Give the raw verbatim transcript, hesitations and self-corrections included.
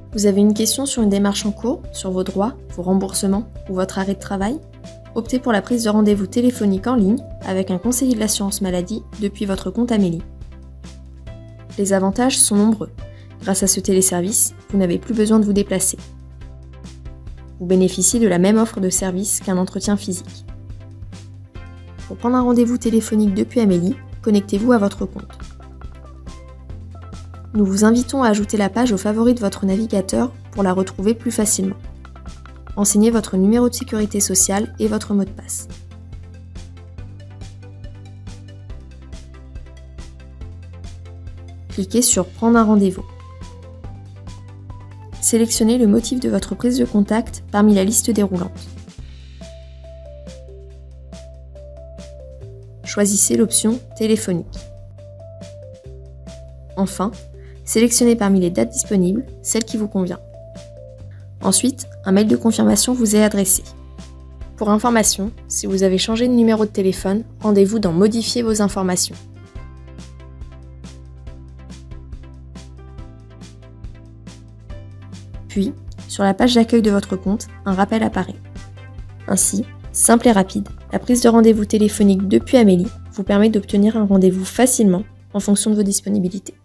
Vous avez une question sur une démarche en cours, sur vos droits, vos remboursements ou votre arrêt de travail? Optez pour la prise de rendez-vous téléphonique en ligne avec un conseiller de l'assurance maladie depuis votre compte Amélie. Les avantages sont nombreux. Grâce à ce téléservice, vous n'avez plus besoin de vous déplacer. Vous bénéficiez de la même offre de service qu'un entretien physique. Pour prendre un rendez-vous téléphonique depuis Amélie, connectez-vous à votre compte. Nous vous invitons à ajouter la page aux favoris de votre navigateur pour la retrouver plus facilement. Renseignez votre numéro de sécurité sociale et votre mot de passe. Cliquez sur « Prendre un rendez-vous ». Sélectionnez le motif de votre prise de contact parmi la liste déroulante. Choisissez l'option « Téléphonique ». Enfin, sélectionnez parmi les dates disponibles celle qui vous convient. Ensuite, un mail de confirmation vous est adressé. Pour information, si vous avez changé de numéro de téléphone, rendez-vous dans « Modifier vos informations ». Puis, sur la page d'accueil de votre compte, un rappel apparaît. Ainsi, simple et rapide, la prise de rendez-vous téléphonique depuis Amélie vous permet d'obtenir un rendez-vous facilement en fonction de vos disponibilités.